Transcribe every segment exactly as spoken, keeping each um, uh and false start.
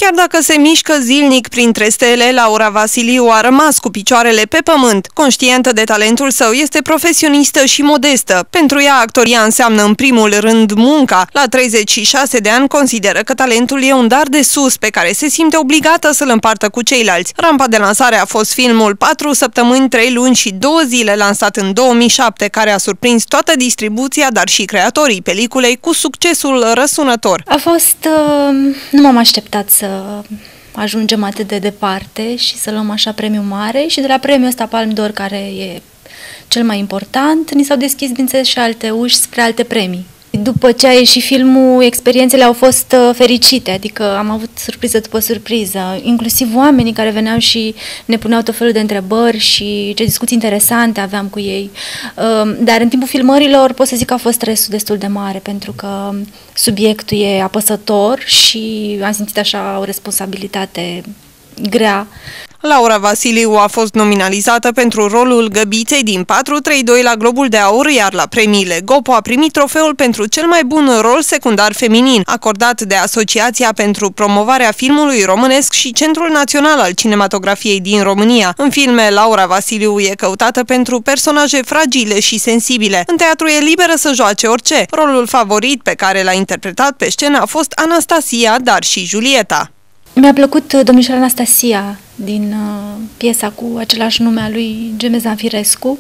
Chiar dacă se mișcă zilnic printre stele, Laura Vasiliu a rămas cu picioarele pe pământ. Conștientă de talentul său, este profesionistă și modestă. Pentru ea, actoria înseamnă în primul rând munca. La treizeci și șase de ani consideră că talentul e un dar de sus pe care se simte obligată să-l împartă cu ceilalți. Rampa de lansare a fost filmul patru săptămâni, trei luni și două zile, lansat în două mii șapte, care a surprins toată distribuția, dar și creatorii peliculei cu succesul răsunător. A fost... Uh, nu m-am așteptat să ajungem atât de departe și să luăm așa premiu mare și de la premiul ăsta Palme d'Or, care e cel mai important, ni s-au deschis, bineînțeles, și alte uși spre alte premii. După ce a ieșit filmul, experiențele au fost fericite, adică am avut surpriză după surpriză, inclusiv oamenii care veneau și ne puneau tot felul de întrebări și ce discuții interesante aveam cu ei. Dar în timpul filmărilor pot să zic că a fost stresul destul de mare, pentru că subiectul e apăsător și am simțit așa o responsabilitate grea. Laura Vasiliu a fost nominalizată pentru rolul Găbiței din patru trei doi la Globul de Aur, iar la premiile Gopo a primit trofeul pentru cel mai bun rol secundar feminin, acordat de Asociația pentru Promovarea Filmului Românesc și Centrul Național al Cinematografiei din România. În filme, Laura Vasiliu e căutată pentru personaje fragile și sensibile. În teatru e liberă să joace orice. Rolul favorit pe care l-a interpretat pe scenă a fost Anastasia, dar și Julieta. Mi-a plăcut domnișoara Anastasia din uh, piesa cu același nume a lui Gemez Zanfirescu.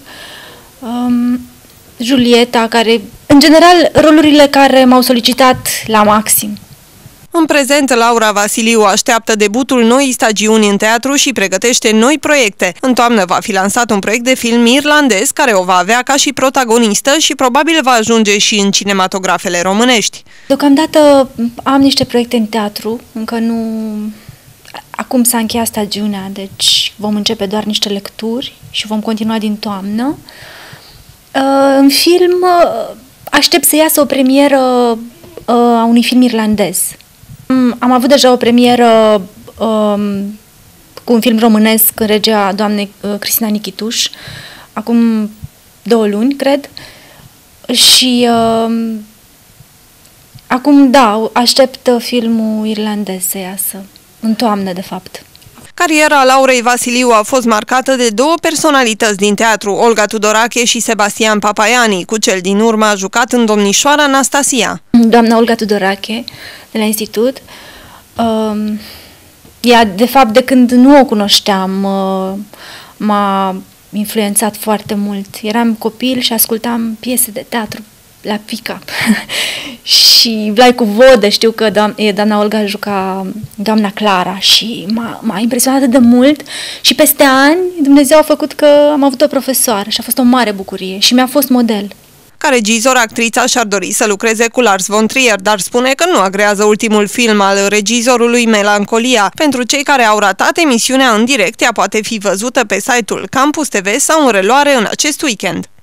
Um, Julieta, care, în general, rolurile care m-au solicitat la maxim. În prezent, Laura Vasiliu așteaptă debutul noii stagiuni în teatru și pregătește noi proiecte. În toamnă va fi lansat un proiect de film irlandez care o va avea ca și protagonistă și probabil va ajunge și în cinematografele românești. Deocamdată am niște proiecte în teatru, încă nu... Acum s-a încheiat stagiunea, deci vom începe doar niște lecturi și vom continua din toamnă. În film aștept să iasă o premieră a unui film irlandez. Am avut deja o premieră um, cu un film românesc în regia doamnei uh, Cristina Nichituș, acum două luni, cred. Și uh, acum, da, aștept filmul irlandez să iasă, în toamnă, de fapt. Cariera Laurei Vasiliu a fost marcată de două personalități din teatru, Olga Tudorache și Sebastian Papaiani. Cu cel din urmă a jucat în Domnișoara Anastasia. Doamna Olga Tudorache, de la institut, uh, ea, de fapt, de când nu o cunoșteam, uh, m-a influențat foarte mult. Eram copil și ascultam piese de teatru la Pica. Și Vlai cu vodă, știu că doamna, doamna Olga juca doamna Clara și m-a impresionat atât de mult și peste ani Dumnezeu a făcut că am avut o profesoară și a fost o mare bucurie și mi-a fost model. Ca regizor, actrița și-ar dori să lucreze cu Lars von Trier, dar spune că nu agrează ultimul film al regizorului, Melancolia. Pentru cei care au ratat emisiunea în direct, ea poate fi văzută pe site-ul Campus T V sau în reluare în acest weekend.